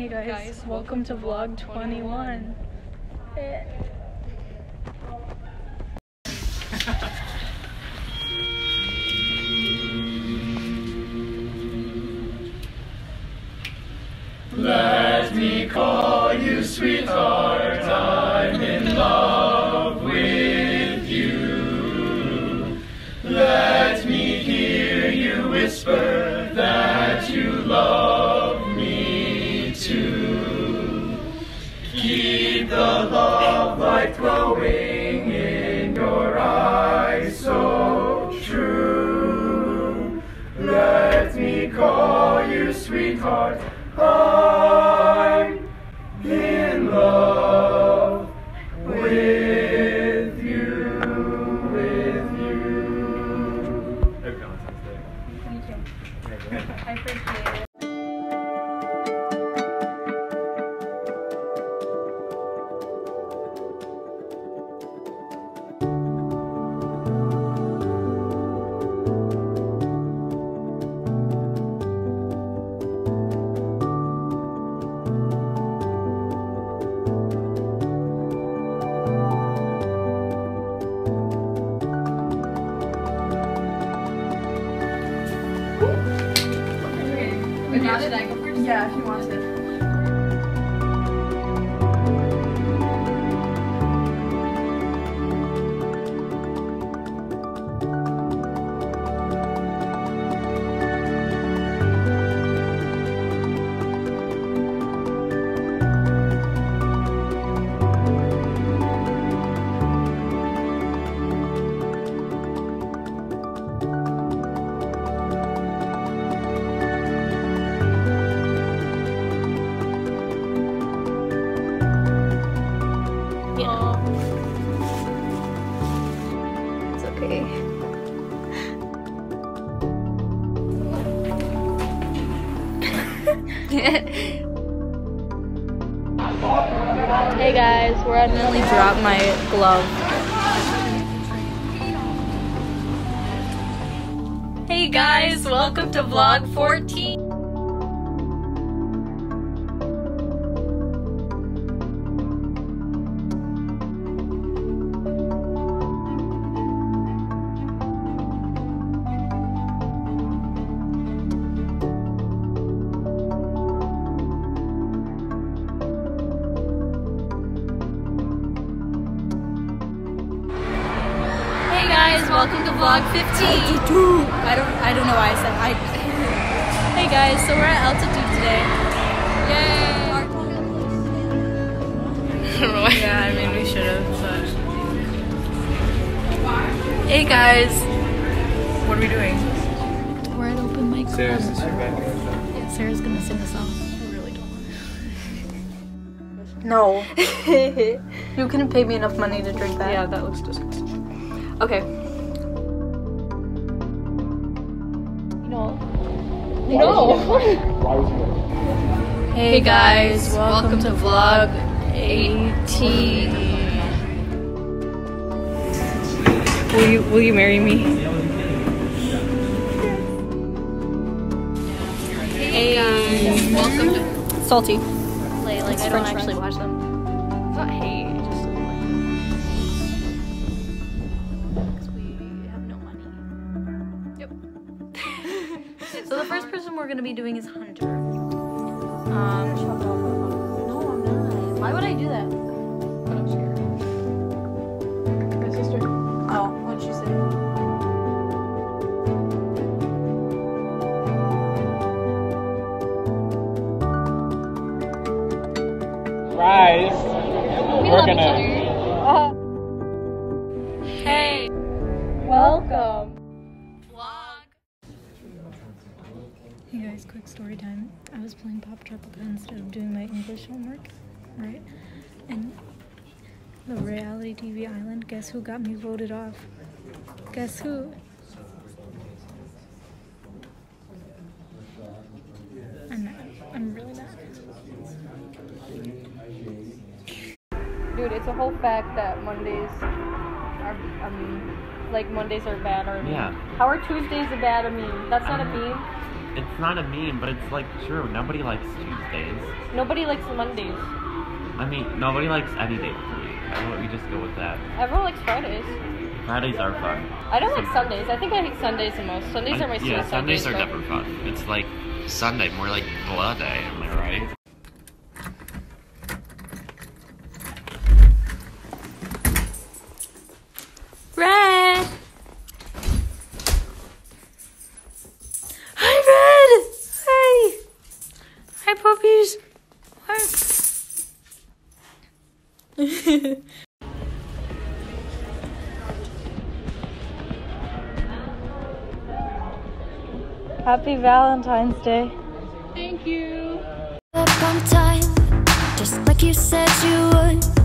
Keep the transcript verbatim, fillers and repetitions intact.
Hey guys, guys welcome, welcome to vlog twenty-one. Let me call you sweetheart, I'm in love with you. Let me hear you whisper that you love me too. Keep the love light glowing in your eyes so true. Let me call you sweetheart, I'm in love with you, with you. Happy Valentine's Day. Thank you. I appreciate it. But now did I go first? Yeah, if you want to. It's okay. Hey guys, we're at Nelly dropped my glove. Hey guys, welcome to vlog fourteen. Hey guys, welcome to vlog fifteen. I don't I don't know why I said I. Hey guys, so we're at altitude today. Yay! Yeah, I mean we should have, but. Hey guys, what are we doing? We're at open mic. Sarah's this your bed? Yeah, Sarah's gonna sing a song. I really don't want. No. You couldn't pay me enough money to drink that. Yeah, that looks disgusting. Okay. No. No. Hey guys, welcome to vlog eighteen. Will you will you marry me? Hey guys, welcome to Salty. Like, like I don't actually watch them. It's not hate, I just don't like them. Because we have no money. Yep. So the first person we're gonna be doing is Hunter. Um, no, I'm not. Why would I do that? But I'm scared. My sister. Oh, what'd she say? Guys, We we're love gonna. each other. Uh, hey, welcome. Vlog. Hey guys, quick story time. I was playing Pop Tropica instead of doing my English homework, right? And the reality T V island, guess who got me voted off? Guess who? I'm mad. I'm really mad. Dude, it's a whole fact that Mondays are, I mean, like Mondays are bad or mean. Yeah. How are Tuesdays a bad or mean? That's not a meme. it's not a meme, but it's like true. Nobody likes Tuesdays. Nobody likes Mondays. I mean, nobody likes any day of the week. I thought we just go with that. Everyone likes Fridays. Fridays are fun. I don't like Sundays. I think I hate Sundays the most. Sundays are my suicide Yeah, Sundays days, are but- never fun. It's like Sunday, more like blood day, am I right? Red! Hi, Red! Hi! Hi, puppies! Hi. Happy Valentine's Day. Thank you. Up on time, just like you said you would.